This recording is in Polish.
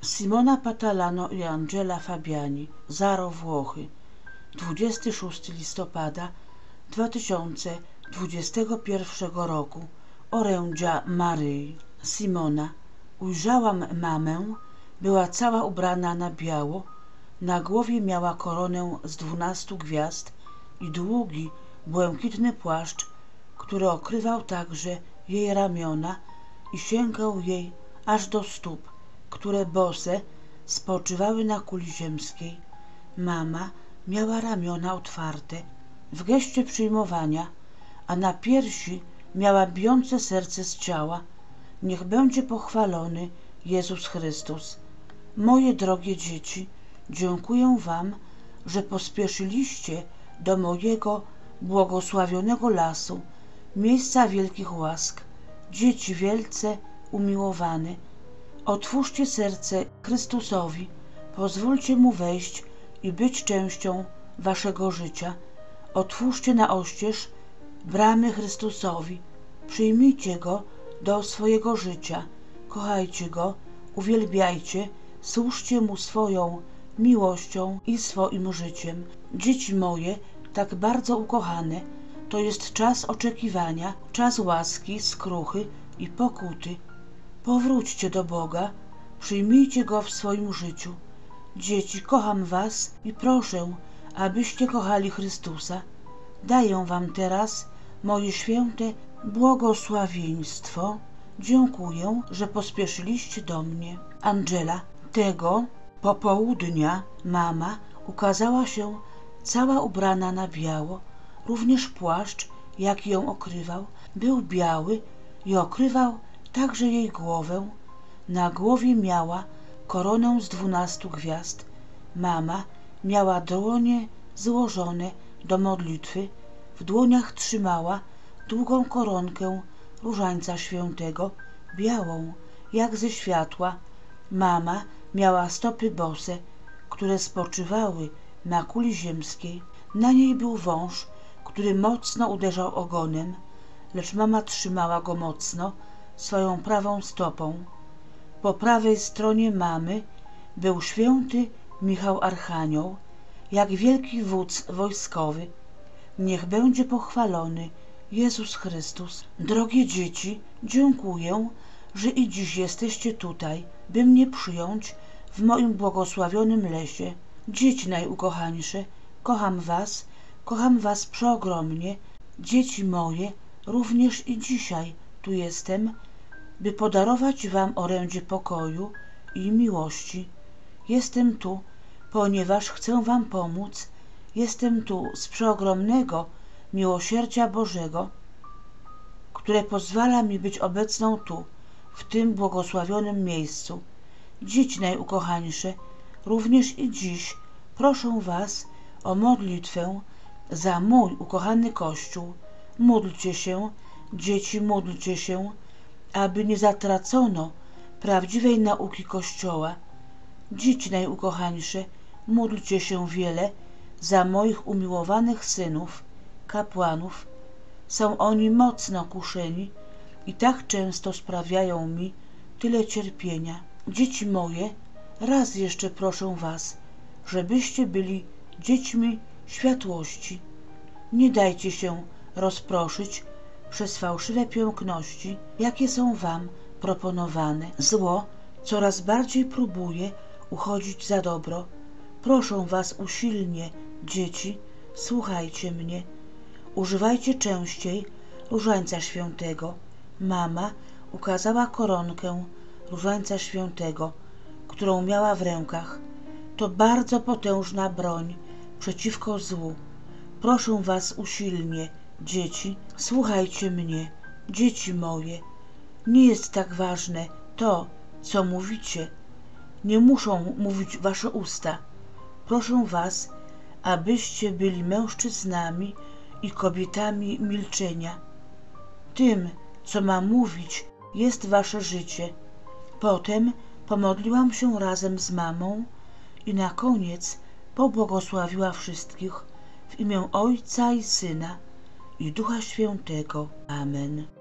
Simona Patalano i Angela Fabiani, Zaro, Włochy, 26 listopada 2021 roku, orędzia Maryi. Simona: ujrzałam mamę, była cała ubrana na biało, na głowie miała koronę z 12 gwiazd i długi, błękitny płaszcz, który okrywał także jej ramiona i sięgał jej aż do stóp, które bose spoczywały na kuli ziemskiej. Mama miała ramiona otwarte w geście przyjmowania, a na piersi miała bijące serce z ciała. Niech będzie pochwalony Jezus Chrystus. Moje drogie dzieci, dziękuję wam, że pospieszyliście do mojego błogosławionego lasu, miejsca wielkich łask. Dzieci wielce umiłowane, otwórzcie serce Chrystusowi, pozwólcie Mu wejść i być częścią waszego życia. Otwórzcie na oścież bramy Chrystusowi, przyjmijcie Go do swojego życia, kochajcie Go, uwielbiajcie, służcie Mu swoją miłością i swoim życiem. Dzieci moje, tak bardzo ukochane, to jest czas oczekiwania, czas łaski, skruchy i pokuty. Powróćcie do Boga, przyjmijcie Go w swoim życiu. Dzieci, kocham was i proszę, abyście kochali Chrystusa. Daję wam teraz moje święte błogosławieństwo. Dziękuję, że pospieszyliście do mnie. Angela. Tego popołudnia mama ukazała się cała ubrana na biało. Również płaszcz, jaki ją okrywał, był biały i okrywał także jej głowę. Na głowie miała koronę z 12 gwiazd. Mama miała dłonie złożone do modlitwy. W dłoniach trzymała długą koronkę różańca świętego, białą jak ze światła. Mama miała stopy bose, które spoczywały na kuli ziemskiej. Na niej był wąż, który mocno uderzał ogonem, lecz mama trzymała go mocno swoją prawą stopą. Po prawej stronie mamy był święty Michał Archanioł, jak wielki wódz wojskowy. Niech będzie pochwalony Jezus Chrystus. Drogie dzieci, dziękuję, że i dziś jesteście tutaj, by mnie przyjąć w moim błogosławionym lesie. Dzieci najukochańsze, kocham was przeogromnie. Dzieci moje, również i dzisiaj tu jestem, by podarować wam orędzie pokoju i miłości. Jestem tu, ponieważ chcę wam pomóc. Jestem tu z przeogromnego miłosierdzia Bożego, które pozwala mi być obecną tu, w tym błogosławionym miejscu. Dzieci najukochańsze, również i dziś proszę was o modlitwę za mój ukochany Kościół. Módlcie się, dzieci, módlcie się, aby nie zatracono prawdziwej nauki Kościoła. Dzieci najukochańsze, módlcie się wiele za moich umiłowanych synów, kapłanów. Są oni mocno kuszeni i tak często sprawiają mi tyle cierpienia. Dzieci moje, raz jeszcze proszę was, żebyście byli dziećmi światłości. Nie dajcie się rozproszyć przez fałszywe piękności, jakie są wam proponowane. Zło coraz bardziej próbuje uchodzić za dobro. Proszę was usilnie, dzieci, słuchajcie mnie. Używajcie częściej różańca świętego. Mama ukazała koronkę różańca świętego, którą miała w rękach. To bardzo potężna broń przeciwko złu. Proszę was usilnie, dzieci, słuchajcie mnie. Dzieci moje, nie jest tak ważne to, co mówicie. Nie muszą mówić wasze usta. Proszę was, abyście byli mężczyznami i kobietami milczenia. Tym, co ma mówić, jest wasze życie. Potem pomodliłam się razem z mamą i na koniec pobłogosławiła wszystkich w imię Ojca i Syna i Ducha Świętego. Amen.